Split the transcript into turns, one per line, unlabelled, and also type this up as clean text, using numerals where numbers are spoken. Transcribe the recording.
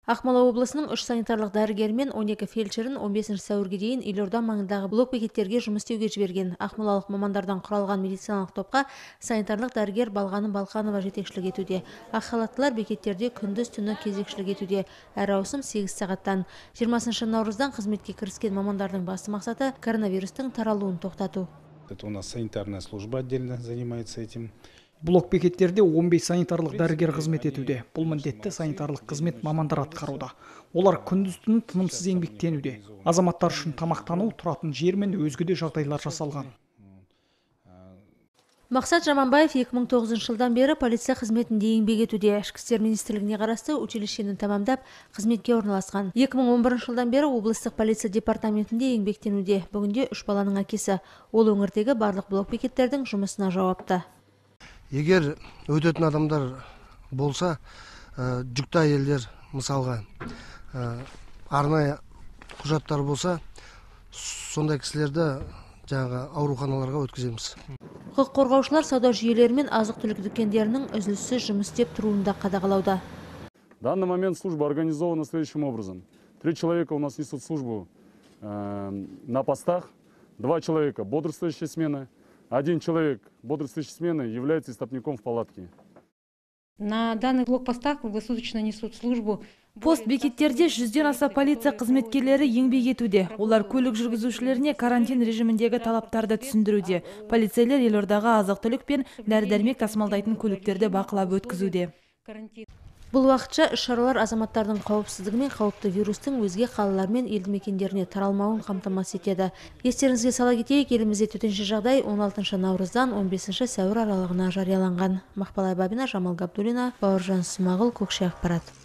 Ақмола облысының 3 санитарлық дәрігері мен 12 фельдшерін 15 сәуірге дейін елорда маңындағы блок-бекеттерге жұмыс істеуге жіберген. Ақмолалық мамандардан құралған медициналық топқа санитарлық дәрігер Балғаным Балқанова жетекшілік етуде. Ақ халаттылар бекеттерде күндіз-түні кезекшілік етуде. Әр ауысым 8 сағаттан. 20 наурыздан қызметке кіріскен мамандардың басты мақсаты коронавирустың таралуын тоқтату.
Это у нас санитарная служба отдельно занимается этим.
Блок-бекеттерде 15 санитарлық дәрігер қызмет етуде. Бұл міндетті санитарлық қызмет мамандар атқаруда. Олар күндіз-түні тынымсыз еңбектенуде. Азаматтар үшін тамақтану, тұратын жер мен өзге де жағдайлар жасалған.
Мақсат Жаманбаев 2009 жылдан бері полиция қызметінде еңбек етуде. Ішкі істер министрлігіне қарасты училищені тамамдап, қызметке орналасқан. 2011 жылдан бері облыстық полиция департаментінде еңбектенуде. Бүгінде 3 баланың әкесі. Ол өңірдегі барлық блок-бекеттердің жұмысына жауапты.
Егер өтетін адамдар болса, жүкті әйелдер мысалға арнайы құжаттар болса, сондай кісілерді жаңағы ауруханаларға өткіземіз.
Құқық қорғаушылар сауда жүйелері мен азық-түлік дүкендерінің үзіліссіз жұмыс істеп тұруында қадағалауда.
В данный момент служба организована следующим образом. 3 человека у нас несут службу на постах, 2 человека бодрствующая смена. 1 человек бодрствующей смены является истопником в палатке.
На данных блокпостах круглосуточно несут службу.
Пост-бекеттерде 100-ден аса полиция қызметкерлері еңбек етуде. Олар көлік жүргізушілеріне карантин режиміндегі талаптарды түсіндіруде. Полицейлер елордаға азық-түлік пен дәрі-дәрмек тасымалдайтын көліктерді бақылап өткізуде.
Бұл уақытша іс-шаралар азаматтардың қауіпсіздігі мен қауіпті вирустың өзге қалалар мен елді мекендеріне таралмауын қамтамасыз етеді. Естеріңізге сала кетейік, елімізде төтенше жағдай 16 наурыздан 15 сәуір аралығына жарияланған. Мақпал Айбабина, Жамал Габдуллина, Бауыржан Смағұл, Көкше ақпарат.